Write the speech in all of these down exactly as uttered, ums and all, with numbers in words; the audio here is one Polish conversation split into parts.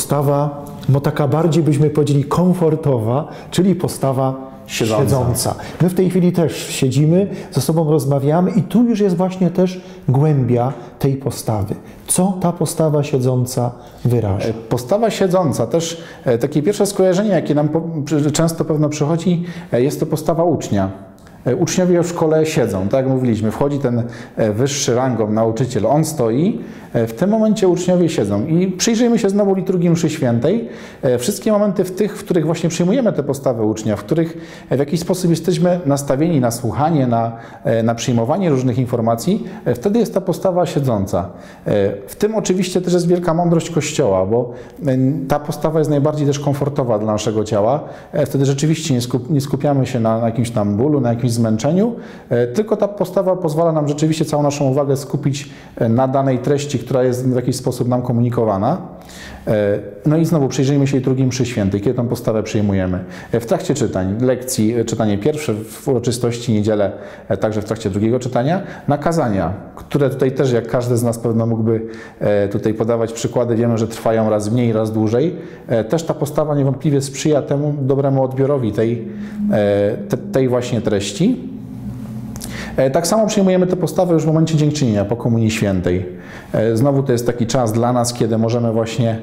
postawa, no taka bardziej byśmy powiedzieli komfortowa, czyli postawa siedząca. siedząca. My w tej chwili też siedzimy, ze sobą rozmawiamy i tu już jest właśnie też głębia tej postawy. Co ta postawa siedząca wyraża? Postawa siedząca, też takie pierwsze skojarzenie, jakie nam często pewno przychodzi, jest to postawa ucznia. Uczniowie w szkole siedzą, tak jak mówiliśmy, wchodzi ten wyższy rangą nauczyciel, on stoi, w tym momencie uczniowie siedzą. I przyjrzyjmy się znowu liturgii mszy świętej. Wszystkie momenty w tych, w których właśnie przyjmujemy tę postawę ucznia, w których w jakiś sposób jesteśmy nastawieni na słuchanie, na, na przyjmowanie różnych informacji, wtedy jest ta postawa siedząca. W tym oczywiście też jest wielka mądrość Kościoła, bo ta postawa jest najbardziej też komfortowa dla naszego ciała. Wtedy rzeczywiście nie, skup, nie skupiamy się na, na jakimś tam bólu, na jakimś zmęczeniu, tylko ta postawa pozwala nam rzeczywiście całą naszą uwagę skupić na danej treści, która jest w jakiś sposób nam komunikowana. No i znowu przyjrzyjmy się liturgii mszy świętej, kiedy tę postawę przyjmujemy. W trakcie czytań, lekcji, czytanie pierwsze, w uroczystości niedzielę, także w trakcie drugiego czytania, nakazania, które tutaj też, jak każdy z nas pewno mógłby tutaj podawać przykłady, wiemy, że trwają raz mniej, raz dłużej. Też ta postawa niewątpliwie sprzyja temu dobremu odbiorowi tej, tej właśnie treści. Tak samo przyjmujemy tę postawę już w momencie dziękczynienia po Komunii Świętej. Znowu to jest taki czas dla nas, kiedy możemy właśnie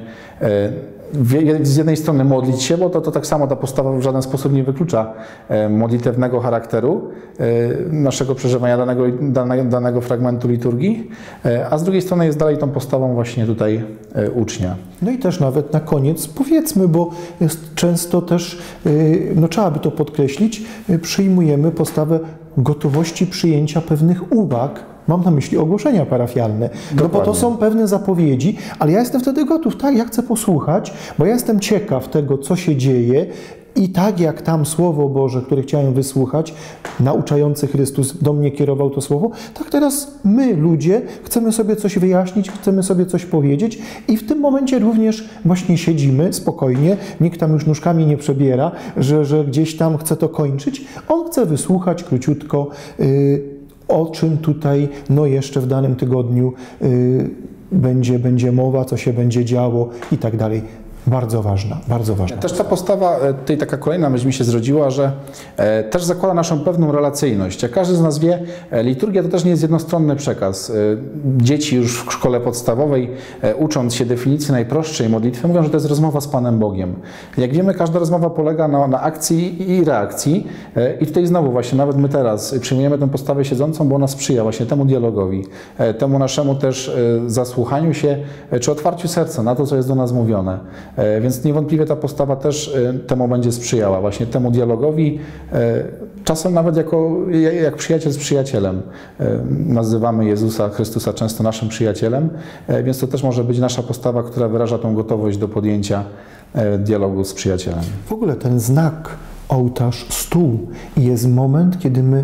z jednej strony modlić się, bo to, to tak samo ta postawa w żaden sposób nie wyklucza modlitewnego charakteru naszego przeżywania danego, danego, danego fragmentu liturgii, a z drugiej strony jest dalej tą postawą właśnie tutaj ucznia. No i też nawet na koniec powiedzmy, bo jest często też, no trzeba by to podkreślić, przyjmujemy postawę gotowości przyjęcia pewnych uwag. Mam na myśli ogłoszenia parafialne. No bo to są pewne zapowiedzi, ale ja jestem wtedy gotów, tak, ja chcę posłuchać, bo ja jestem ciekaw tego, co się dzieje i tak jak tam Słowo Boże, które chciałem wysłuchać, nauczający Chrystus do mnie kierował to Słowo, tak teraz my, ludzie, chcemy sobie coś wyjaśnić, chcemy sobie coś powiedzieć i w tym momencie również właśnie siedzimy spokojnie, nikt tam już nóżkami nie przebiera, że, że gdzieś tam chce to kończyć. On chce wysłuchać króciutko, yy, o czym tutaj no jeszcze w danym tygodniu yy, będzie, będzie mowa, co się będzie działo i tak dalej. Bardzo ważna, bardzo ważna. Też ta postawa, tutaj taka kolejna myśl mi się zrodziła, że e, też zakłada naszą pewną relacyjność. Jak każdy z nas wie, e, liturgia to też nie jest jednostronny przekaz. E, dzieci już w szkole podstawowej, e, ucząc się definicji najprostszej modlitwy, mówią, że to jest rozmowa z Panem Bogiem. Jak wiemy, każda rozmowa polega na, na akcji i reakcji e, i tutaj znowu właśnie, nawet my teraz przyjmujemy tę postawę siedzącą, bo ona sprzyja właśnie temu dialogowi, e, temu naszemu też e, zasłuchaniu się, e, czy otwarciu serca na to, co jest do nas mówione. Więc niewątpliwie ta postawa też temu będzie sprzyjała, właśnie temu dialogowi, czasem nawet jako, jak przyjaciel z przyjacielem. Nazywamy Jezusa Chrystusa często naszym przyjacielem, więc to też może być nasza postawa, która wyraża tą gotowość do podjęcia dialogu z przyjacielem. W ogóle ten znak, ołtarz, stół jest moment, kiedy my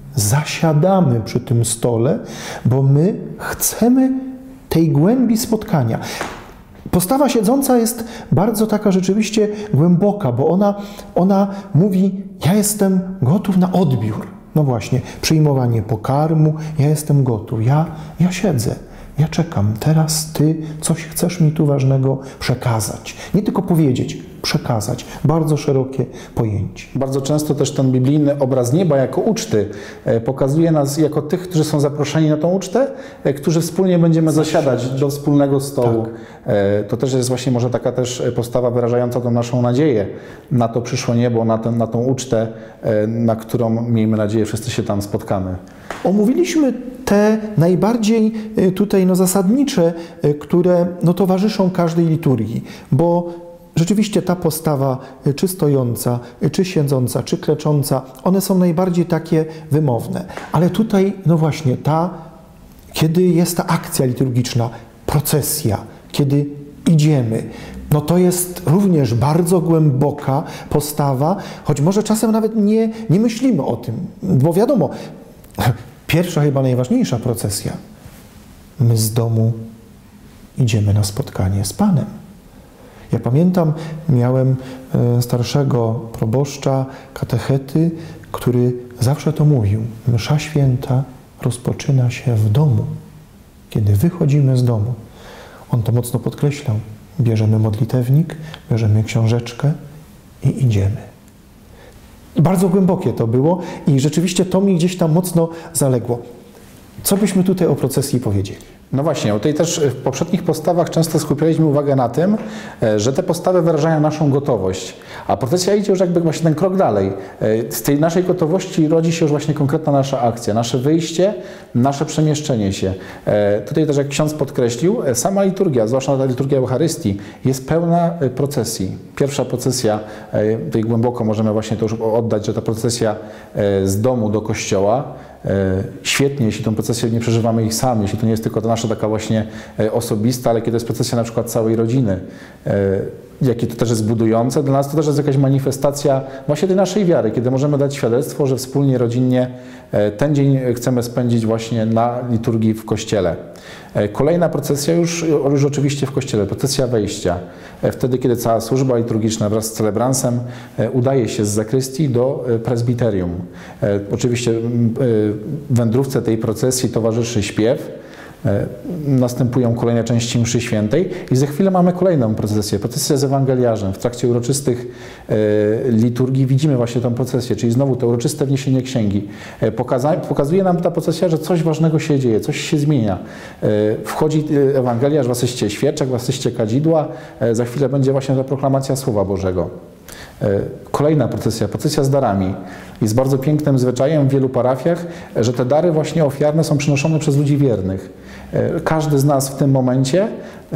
zasiadamy przy tym stole, bo my chcemy tej głębi spotkania. Postawa siedząca jest bardzo taka rzeczywiście głęboka, bo ona, ona mówi, ja jestem gotów na odbiór. No właśnie, przyjmowanie pokarmu, ja jestem gotów, ja, ja siedzę, ja czekam, teraz Ty coś chcesz mi tu ważnego przekazać. Nie tylko powiedzieć, przekazać. Bardzo szerokie pojęcie. Bardzo często też ten biblijny obraz nieba jako uczty pokazuje nas jako tych, którzy są zaproszeni na tą ucztę, którzy wspólnie będziemy zasiadać do wspólnego stołu. Tak. To też jest właśnie może taka też postawa wyrażająca tą naszą nadzieję na to przyszłe niebo, na, ten, na tą ucztę, na którą, miejmy nadzieję, wszyscy się tam spotkamy. Omówiliśmy te najbardziej tutaj no, zasadnicze, które no, towarzyszą każdej liturgii, bo rzeczywiście ta postawa, czy stojąca, czy siedząca, czy klecząca, one są najbardziej takie wymowne. Ale tutaj, no właśnie, ta, kiedy jest ta akcja liturgiczna, procesja, kiedy idziemy, no to jest również bardzo głęboka postawa, choć może czasem nawet nie, nie myślimy o tym, bo wiadomo, pierwsza, chyba najważniejsza procesja. My z domu idziemy na spotkanie z Panem. Ja pamiętam, miałem starszego proboszcza, katechety, który zawsze to mówił. Msza święta rozpoczyna się w domu. Kiedy wychodzimy z domu, on to mocno podkreślał, bierzemy modlitewnik, bierzemy książeczkę i idziemy. Bardzo głębokie to było i rzeczywiście to mi gdzieś tam mocno zaległo. Co byśmy tutaj o procesji powiedzieli? No właśnie, tutaj też w poprzednich postawach często skupialiśmy uwagę na tym, że te postawy wyrażają naszą gotowość, a procesja idzie już jakby właśnie ten krok dalej. Z tej naszej gotowości rodzi się już właśnie konkretna nasza akcja, nasze wyjście, nasze przemieszczenie się. Tutaj też jak ksiądz podkreślił, sama liturgia, zwłaszcza ta liturgia Eucharystii, jest pełna procesji. Pierwsza procesja, tutaj głęboko możemy właśnie to już oddać, że ta procesja z domu do kościoła, świetnie, jeśli tą procesję nie przeżywamy ich sami, jeśli to nie jest tylko ta nasza taka właśnie osobista, ale kiedy to jest procesja na przykład całej rodziny, jakie to też jest budujące, dla nas to też jest jakaś manifestacja właśnie tej naszej wiary, kiedy możemy dać świadectwo, że wspólnie, rodzinnie ten dzień chcemy spędzić właśnie na liturgii w kościele. Kolejna procesja już, już oczywiście w kościele, procesja wejścia. Wtedy, kiedy cała służba liturgiczna wraz z celebransem udaje się z zakrystii do prezbiterium. Oczywiście wędrówce tej procesji towarzyszy śpiew, następują kolejne części mszy świętej i za chwilę mamy kolejną procesję, procesję z ewangeliarzem. W trakcie uroczystych liturgii widzimy właśnie tę procesję, czyli znowu to uroczyste wniesienie księgi. Pokazuje nam ta procesja, że coś ważnego się dzieje, coś się zmienia. Wchodzi ewangeliarz w asyście świeczek, w asyście kadzidła, za chwilę będzie właśnie ta proklamacja Słowa Bożego. Kolejna procesja, procesja z darami. Jest bardzo pięknym zwyczajem w wielu parafiach, że te dary właśnie ofiarne są przynoszone przez ludzi wiernych. Każdy z nas w tym momencie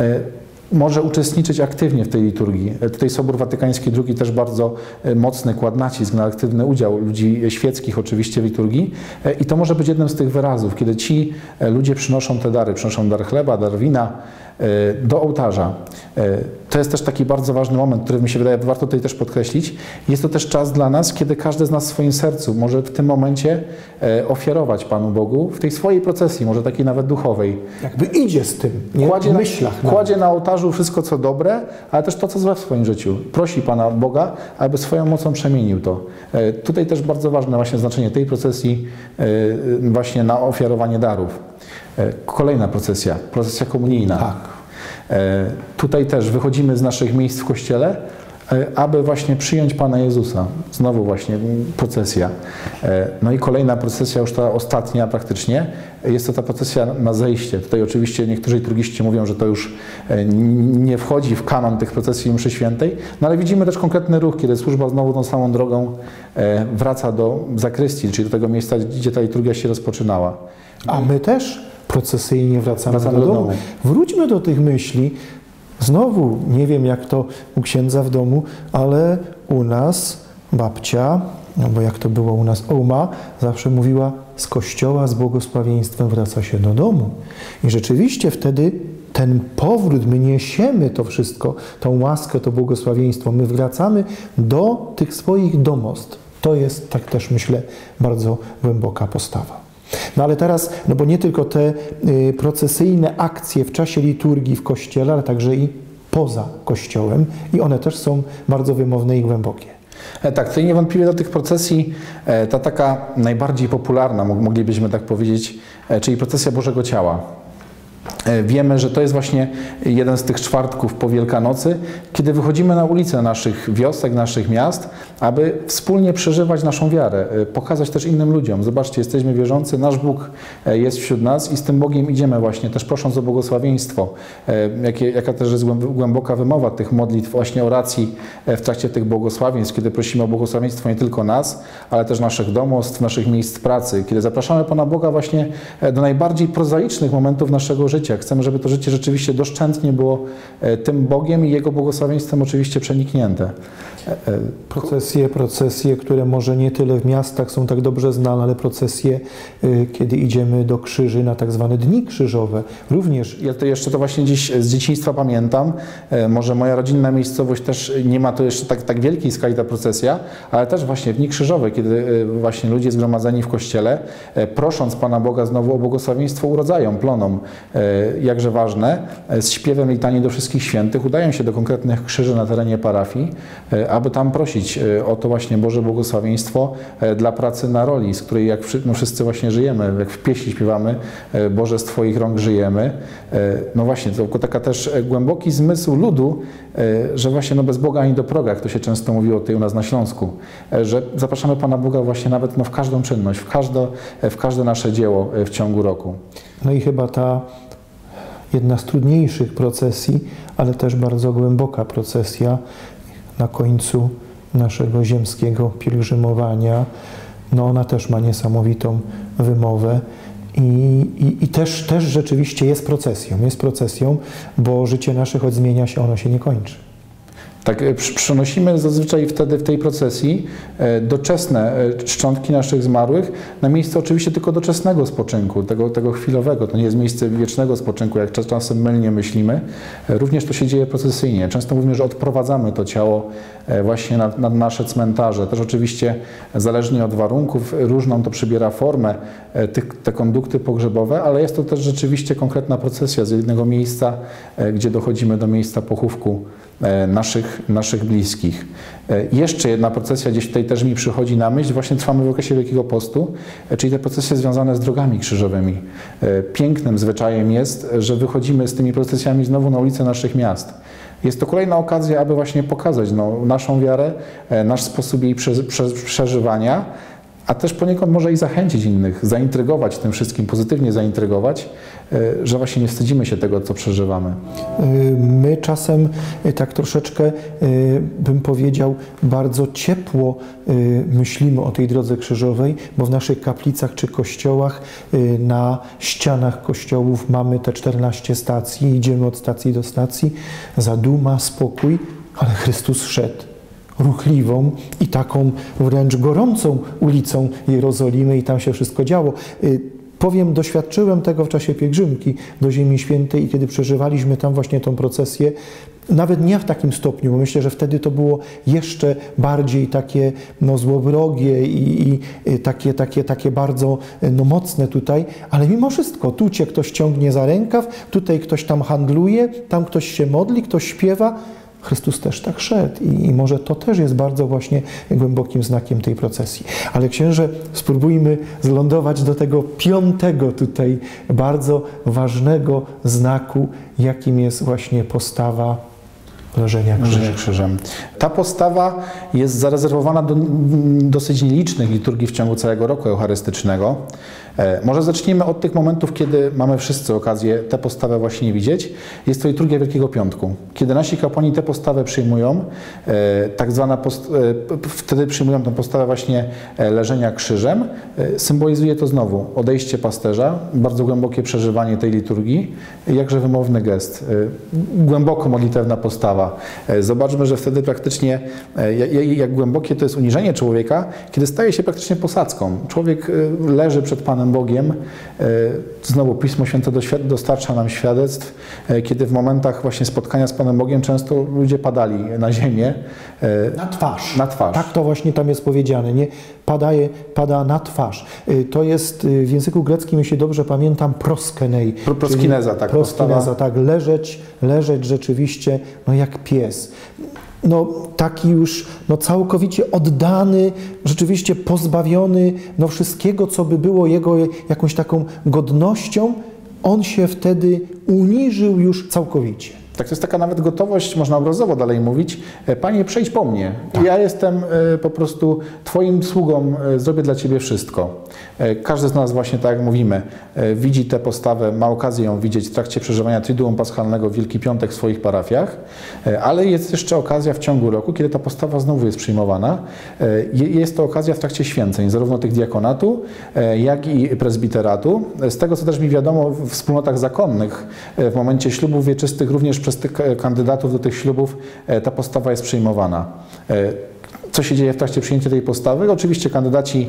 może uczestniczyć aktywnie w tej liturgii. Tutaj Sobór Watykański drugi też bardzo mocny kładł nacisk na aktywny udział ludzi świeckich oczywiście w liturgii i to może być jednym z tych wyrazów, kiedy ci ludzie przynoszą te dary, przynoszą dar chleba, dar wina do ołtarza. To jest też taki bardzo ważny moment, który mi się wydaje, warto tutaj też podkreślić. Jest to też czas dla nas, kiedy każdy z nas w swoim sercu może w tym momencie ofiarować Panu Bogu w tej swojej procesji, może takiej nawet duchowej. Jakby idzie z tym, nie? Kładzie w na, myślach. Kładzie na ołtarzu wszystko, co dobre, ale też to, co złe w swoim życiu. Prosi Pana Boga, aby swoją mocą przemienił to. Tutaj też bardzo ważne właśnie znaczenie tej procesji właśnie na ofiarowanie darów. Kolejna procesja, procesja komunijna. Tak. Tutaj też wychodzimy z naszych miejsc w kościele, aby właśnie przyjąć Pana Jezusa. Znowu właśnie procesja. No i kolejna procesja, już ta ostatnia praktycznie, jest to ta procesja na zejście. Tutaj oczywiście niektórzy liturgiści mówią, że to już nie wchodzi w kanon tych procesji mszy świętej, no ale widzimy też konkretny ruch, kiedy służba znowu tą samą drogą wraca do zakrystii, czyli do tego miejsca, gdzie ta liturgia się rozpoczynała. A my też procesyjnie wracamy, wracamy do, do domu. domu. Wróćmy do tych myśli. Znowu, nie wiem jak to u księdza w domu, ale u nas babcia, no bo jak to było u nas oma, zawsze mówiła, z kościoła z błogosławieństwem wraca się do domu. I rzeczywiście wtedy ten powrót, my niesiemy to wszystko, tą łaskę, to błogosławieństwo, my wracamy do tych swoich domostw. To jest, tak też myślę, bardzo głęboka postawa. No ale teraz, no bo nie tylko te y, procesyjne akcje w czasie liturgii w kościele, ale także i poza kościołem i one też są bardzo wymowne i głębokie. Tak, tutaj niewątpliwie do tych procesji ta taka najbardziej popularna, moglibyśmy tak powiedzieć, czyli procesja Bożego Ciała. Wiemy, że to jest właśnie jeden z tych czwartków po Wielkanocy, kiedy wychodzimy na ulice naszych wiosek, naszych miast, aby wspólnie przeżywać naszą wiarę, pokazać też innym ludziom. Zobaczcie, jesteśmy wierzący, nasz Bóg jest wśród nas i z tym Bogiem idziemy właśnie, też prosząc o błogosławieństwo. Jakie, jaka też jest głęboka wymowa tych modlitw, właśnie oracji w trakcie tych błogosławieństw, kiedy prosimy o błogosławieństwo nie tylko nas, ale też naszych domostw, naszych miejsc pracy, kiedy zapraszamy Pana Boga właśnie do najbardziej prozaicznych momentów naszego życia. Chcemy, żeby to życie rzeczywiście doszczętnie było tym Bogiem i Jego błogosławieństwem oczywiście przeniknięte. Procesje, procesje, które może nie tyle w miastach są tak dobrze znane, ale procesje, kiedy idziemy do krzyży na tak zwane dni krzyżowe, również. Ja to jeszcze to właśnie dziś z dzieciństwa pamiętam. Może moja rodzinna miejscowość też nie ma to jeszcze tak, tak wielkiej skali ta procesja, ale też właśnie w dni krzyżowe, kiedy właśnie ludzie zgromadzeni w kościele, prosząc Pana Boga znowu o błogosławieństwo, urodzają ploną jakże ważne, z śpiewem litanii do wszystkich świętych udają się do konkretnych krzyży na terenie parafii, aby tam prosić o to właśnie Boże błogosławieństwo dla pracy na roli, z której jak no wszyscy właśnie żyjemy, jak w pieśni śpiewamy, Boże, z Twoich rąk żyjemy. No właśnie, to taka też głęboki zmysł ludu, że właśnie no bez Boga ani do proga, jak to się często mówiło tutaj u nas na Śląsku, że zapraszamy Pana Boga właśnie nawet no w każdą czynność, w każde, w każde nasze dzieło w ciągu roku. No i chyba ta jedna z trudniejszych procesji, ale też bardzo głęboka procesja na końcu naszego ziemskiego pielgrzymowania, no ona też ma niesamowitą wymowę i, i, i też, też rzeczywiście jest procesją, jest procesją, bo życie nasze, choć zmienia się, ono się nie kończy. Tak, przenosimy zazwyczaj wtedy w tej procesji doczesne szczątki naszych zmarłych na miejsce oczywiście tylko doczesnego spoczynku, tego, tego chwilowego. To nie jest miejsce wiecznego spoczynku, jak czasem mylnie myślimy. Również to się dzieje procesyjnie. Często mówimy, że odprowadzamy to ciało właśnie na, na nasze cmentarze. Też oczywiście zależnie od warunków różną to przybiera formę, tych, te kondukty pogrzebowe, ale jest to też rzeczywiście konkretna procesja z jednego miejsca, gdzie dochodzimy do miejsca pochówku naszych, naszych bliskich. Jeszcze jedna procesja gdzieś tutaj też mi przychodzi na myśl, właśnie trwamy w okresie Wielkiego Postu, czyli te procesje związane z drogami krzyżowymi. Pięknym zwyczajem jest, że wychodzimy z tymi procesjami znowu na ulice naszych miast. Jest to kolejna okazja, aby właśnie pokazać no, naszą wiarę, nasz sposób jej prze, prze, przeżywania, a też poniekąd może i zachęcić innych, zaintrygować tym wszystkim, pozytywnie zaintrygować, że właśnie nie wstydzimy się tego, co przeżywamy. My czasem tak troszeczkę, bym powiedział, bardzo ciepło myślimy o tej drodze krzyżowej, bo w naszych kaplicach czy kościołach, na ścianach kościołów mamy te czternaście stacji, idziemy od stacji do stacji, zaduma, spokój, ale Chrystus szedł ruchliwą i taką wręcz gorącą ulicą Jerozolimy i tam się wszystko działo. Powiem, doświadczyłem tego w czasie pielgrzymki do Ziemi Świętej i kiedy przeżywaliśmy tam właśnie tą procesję, nawet nie w takim stopniu, bo myślę, że wtedy to było jeszcze bardziej takie no, złowrogie i, i takie, takie, takie bardzo no, mocne tutaj, ale mimo wszystko, tu cię ktoś ciągnie za rękaw, tutaj ktoś tam handluje, tam ktoś się modli, ktoś śpiewa. Chrystus też tak szedł i, i może to też jest bardzo właśnie głębokim znakiem tej procesji. Ale księże, spróbujmy zlądować do tego piątego tutaj bardzo ważnego znaku, jakim jest właśnie postawa leżenia krzyżem. krzyżem. Ta postawa jest zarezerwowana do dosyć nielicznych liturgii w ciągu całego roku eucharystycznego. Może zacznijmy od tych momentów, kiedy mamy wszyscy okazję tę postawę właśnie widzieć. Jest to liturgia Wielkiego Piątku. Kiedy nasi kapłani tę postawę przyjmują, tak zwana post wtedy przyjmują tę postawę właśnie leżenia krzyżem, symbolizuje to znowu odejście pasterza, bardzo głębokie przeżywanie tej liturgii, jakże wymowny gest, głęboko modlitewna postawa. Zobaczmy, że wtedy praktycznie jak głębokie to jest uniżenie człowieka, kiedy staje się praktycznie posadzką. Człowiek leży przed Panem Bogiem. Znowu Pismo Święte dostarcza nam świadectw, kiedy w momentach właśnie spotkania z Panem Bogiem często ludzie padali na ziemię. Na twarz. Na twarz. Tak to właśnie tam jest powiedziane, nie? Padaje, pada na twarz. To jest w języku greckim, jeśli dobrze pamiętam, proskenej. Pro, proskineza, tak. Proskineza, tak. Leżeć, leżeć rzeczywiście no jak pies. No, taki już no, całkowicie oddany, rzeczywiście pozbawiony no, wszystkiego, co by było jego jakąś taką godnością, on się wtedy uniżył już całkowicie. Tak, to jest taka nawet gotowość, można obrazowo dalej mówić, Panie, przejdź po mnie. Tak. Ja jestem po prostu Twoim sługą, zrobię dla Ciebie wszystko. Każdy z nas właśnie, tak jak mówimy, widzi tę postawę, ma okazję ją widzieć w trakcie przeżywania Triduum Paschalnego w Wielki Piątek w swoich parafiach, ale jest jeszcze okazja w ciągu roku, kiedy ta postawa znowu jest przyjmowana. Jest to okazja w trakcie święceń, zarówno tych diakonatu, jak i prezbiteratu. Z tego, co też mi wiadomo, w wspólnotach zakonnych, w momencie ślubów wieczystych również przez tych kandydatów do tych ślubów ta postawa jest przyjmowana. Co się dzieje w trakcie przyjęcia tej postawy? Oczywiście kandydaci,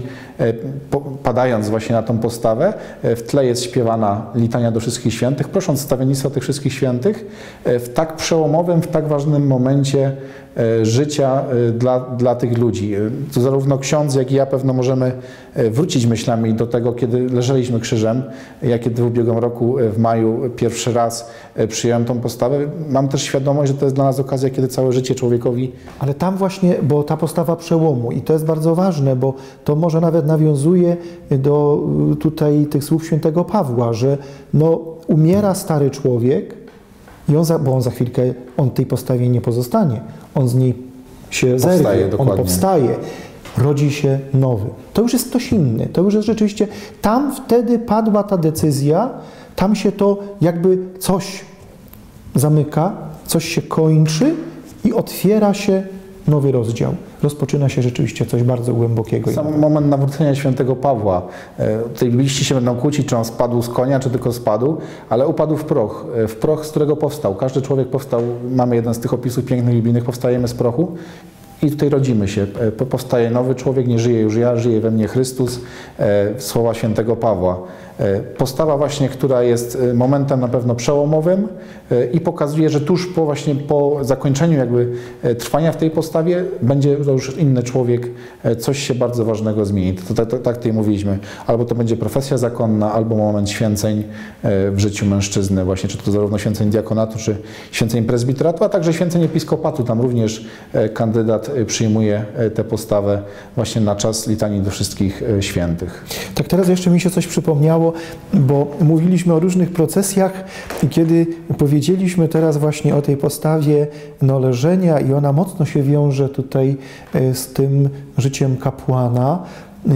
padając właśnie na tą postawę, w tle jest śpiewana litania do wszystkich świętych, prosząc stawiennictwa tych wszystkich świętych w tak przełomowym, w tak ważnym momencie życia dla, dla tych ludzi. To zarówno ksiądz, jak i ja pewno możemy wrócić myślami do tego, kiedy leżeliśmy krzyżem. Ja kiedy w ubiegłym roku w maju pierwszy raz przyjąłem tą postawę, mam też świadomość, że to jest dla nas okazja, kiedy całe życie człowiekowi... Ale tam właśnie, bo ta postawa przełomu i to jest bardzo ważne, bo to może nawet nawiązuje do tutaj tych słów świętego Pawła, że no, umiera stary człowiek, i on za, bo on za chwilkę, on tej postawie nie pozostanie, on z niej się zerwie, on powstaje, rodzi się nowy. To już jest ktoś inny, to już jest rzeczywiście, tam wtedy padła ta decyzja, tam się to jakby coś zamyka, coś się kończy i otwiera się nowy rozdział. Rozpoczyna się rzeczywiście coś bardzo głębokiego. Sam moment nawrócenia świętego Pawła. Tutaj liści się będą kłócić, czy on spadł z konia, czy tylko spadł, ale upadł w proch. W proch, z którego powstał. Każdy człowiek powstał, mamy jeden z tych opisów pięknych, biblijnych, powstajemy z prochu i tutaj rodzimy się. Powstaje nowy człowiek, nie żyje już ja, żyje we mnie Chrystus. Słowa świętego Pawła. Postawa właśnie, która jest momentem na pewno przełomowym i pokazuje, że tuż po właśnie po zakończeniu jakby trwania w tej postawie będzie to już inny człowiek, coś się bardzo ważnego zmieni. To, to, to, tak tutaj mówiliśmy. Albo to będzie profesja zakonna, albo moment święceń w życiu mężczyzny, właśnie czy to zarówno święceń diakonatu, czy święceń prezbiteratu, a także święceń episkopatu. Tam również kandydat przyjmuje tę postawę właśnie na czas litanii do wszystkich świętych. Tak, teraz jeszcze mi się coś przypomniało, bo mówiliśmy o różnych procesjach i kiedy powiedzieliśmy teraz właśnie o tej postawie no, leżenia i ona mocno się wiąże tutaj z tym życiem kapłana,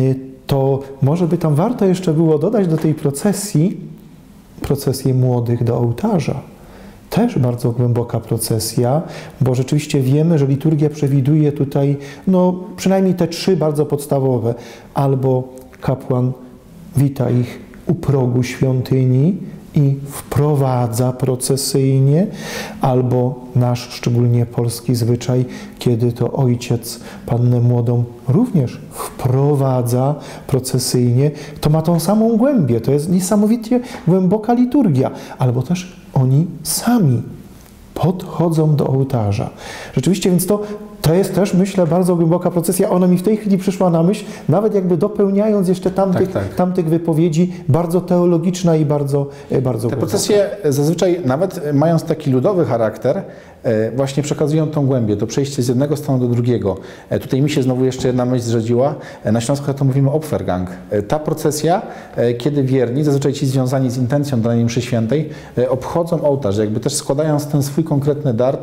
to może by tam warto jeszcze było dodać do tej procesji procesję młodych do ołtarza. Też bardzo głęboka procesja, bo rzeczywiście wiemy, że liturgia przewiduje tutaj no, przynajmniej te trzy bardzo podstawowe. Albo kapłan wita ich u progu świątyni i wprowadza procesyjnie, albo nasz szczególnie polski zwyczaj, kiedy to ojciec pannę młodą również wprowadza procesyjnie, to ma tą samą głębię. To jest niesamowicie głęboka liturgia. Albo też oni sami podchodzą do ołtarza. Rzeczywiście, więc to, to jest też, myślę, bardzo głęboka procesja. Ona mi w tej chwili przyszła na myśl, nawet jakby dopełniając jeszcze tamtych, tak, tak. tamtych wypowiedzi, bardzo teologiczna i bardzo, bardzo Te głęboka. procesje zazwyczaj, nawet mając taki ludowy charakter, właśnie przekazują tą głębię, to przejście z jednego stanu do drugiego. Tutaj mi się znowu jeszcze jedna myśl zrzedziła. Na Śląsku to mówimy Opfergang. Ta procesja, kiedy wierni, zazwyczaj ci związani z intencją danej mszy świętej, obchodzą ołtarz, jakby też składając ten swój konkretny dar,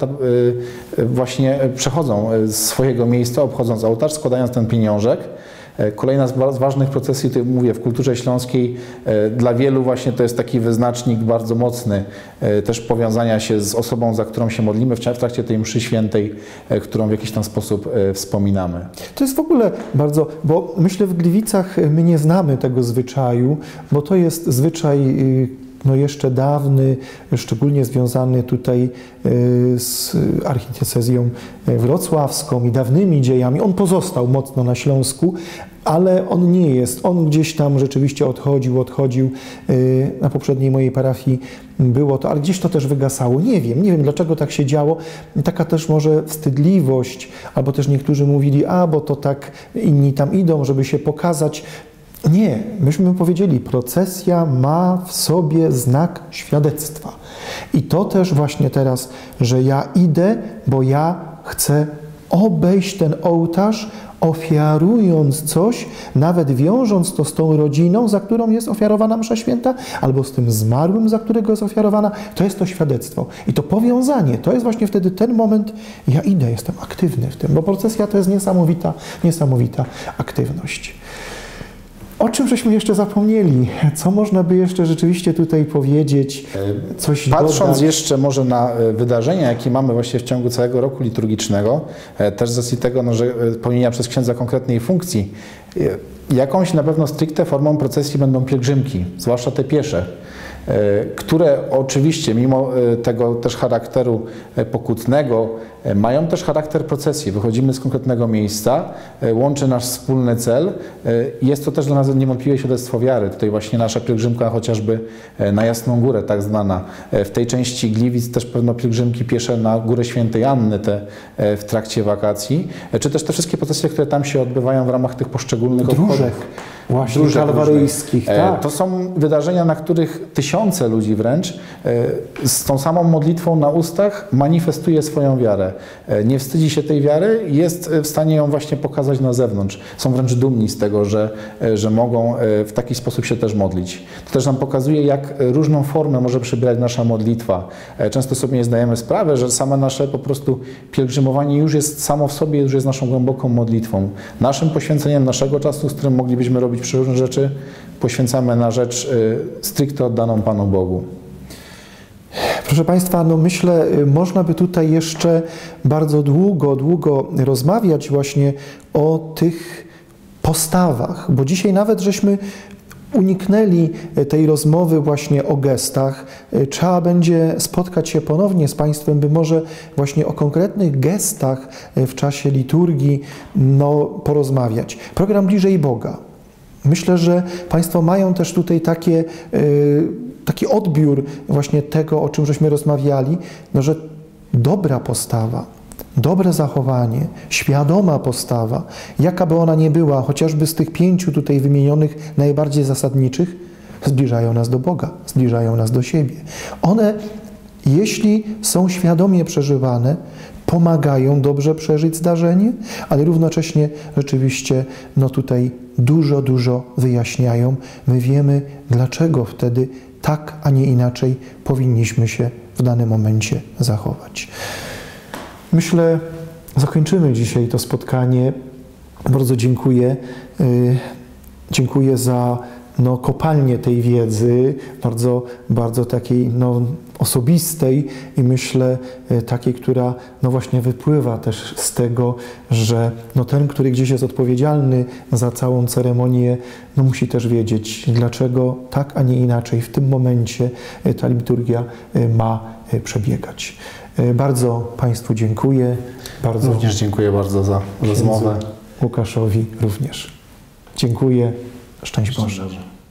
właśnie przechodzą z swojego miejsca, obchodząc ołtarz, składając ten pieniążek. Kolejna z ważnych procesji, tutaj mówię, w kulturze śląskiej dla wielu właśnie to jest taki wyznacznik bardzo mocny też powiązania się z osobą, za którą się modlimy w trakcie tej mszy świętej, którą w jakiś tam sposób wspominamy. To jest w ogóle bardzo, bo myślę w Gliwicach my nie znamy tego zwyczaju, bo to jest zwyczaj no jeszcze dawny, szczególnie związany tutaj z archidiecezją wrocławską i dawnymi dziejami. On pozostał mocno na Śląsku, ale on nie jest. On gdzieś tam rzeczywiście odchodził, odchodził. Na poprzedniej mojej parafii było to, ale gdzieś to też wygasało. Nie wiem, nie wiem dlaczego tak się działo. Taka też może wstydliwość, albo też niektórzy mówili, a bo to tak inni tam idą, żeby się pokazać. Nie, myśmy powiedzieli, procesja ma w sobie znak świadectwa. I to też właśnie teraz, że ja idę, bo ja chcę obejść ten ołtarz, ofiarując coś, nawet wiążąc to z tą rodziną, za którą jest ofiarowana msza święta, albo z tym zmarłym, za którego jest ofiarowana, to jest to świadectwo. I to powiązanie, to jest właśnie wtedy ten moment, ja idę, jestem aktywny w tym, bo procesja to jest niesamowita, niesamowita aktywność. O czym żeśmy jeszcze zapomnieli? Co można by jeszcze rzeczywiście tutaj powiedzieć? Coś Patrząc dodać? jeszcze może na wydarzenia, jakie mamy właśnie w ciągu całego roku liturgicznego, też z racji tego, no, że pełnienia przez księdza konkretnej funkcji, jakąś na pewno stricte formą procesji będą pielgrzymki, zwłaszcza te piesze, które oczywiście mimo tego też charakteru pokutnego mają też charakter procesji. Wychodzimy z konkretnego miejsca, łączy nasz wspólny cel. Jest to też dla nas niewątpliwie świadectwo wiary. Tutaj właśnie nasza pielgrzymka chociażby na Jasną Górę, tak zwana. W tej części Gliwic też pewno pielgrzymki piesze na Górę Świętej Anny te w trakcie wakacji. Czy też te wszystkie procesje, które tam się odbywają w ramach tych poszczególnych Dróżek. Właśnie, Dróżek kalwaryjskich, tak. To są wydarzenia, na których tysiące ludzi wręcz z tą samą modlitwą na ustach manifestuje swoją wiarę. Nie wstydzi się tej wiary i jest w stanie ją właśnie pokazać na zewnątrz. Są wręcz dumni z tego, że, że mogą w taki sposób się też modlić. To też nam pokazuje, jak różną formę może przybierać nasza modlitwa. Często sobie nie zdajemy sprawy, że same nasze po prostu pielgrzymowanie już jest samo w sobie, już jest naszą głęboką modlitwą. Naszym poświęceniem naszego czasu, z którym moglibyśmy robić przeróżne rzeczy, poświęcamy na rzecz stricte oddaną Panu Bogu. Proszę Państwa, no myślę, można by tutaj jeszcze bardzo długo, długo rozmawiać właśnie o tych postawach, bo dzisiaj nawet żeśmy uniknęli tej rozmowy właśnie o gestach. Trzeba będzie spotkać się ponownie z Państwem, by może właśnie o konkretnych gestach w czasie liturgii no, porozmawiać. Program Bliżej Boga. Myślę, że Państwo mają też tutaj takie, taki odbiór właśnie tego, o czym żeśmy rozmawiali, no, że dobra postawa, dobre zachowanie, świadoma postawa, jaka by ona nie była, chociażby z tych pięciu tutaj wymienionych najbardziej zasadniczych, zbliżają nas do Boga, zbliżają nas do siebie. One, jeśli są świadomie przeżywane, pomagają dobrze przeżyć zdarzenie, ale równocześnie rzeczywiście no tutaj dużo, dużo wyjaśniają. My wiemy, dlaczego wtedy tak, a nie inaczej powinniśmy się w danym momencie zachować. Myślę, zakończymy dzisiaj to spotkanie. Bardzo dziękuję. Dziękuję za no, kopalnię tej wiedzy, bardzo, bardzo takiej no, osobistej i myślę takiej, która no właśnie wypływa też z tego, że no, ten, który gdzieś jest odpowiedzialny za całą ceremonię, no, musi też wiedzieć, dlaczego tak, a nie inaczej w tym momencie ta liturgia ma przebiegać. Bardzo Państwu dziękuję. Bardzo również dziękuję bardzo za rozmowę. Łukaszowi również. Dziękuję. Szczęść Boże.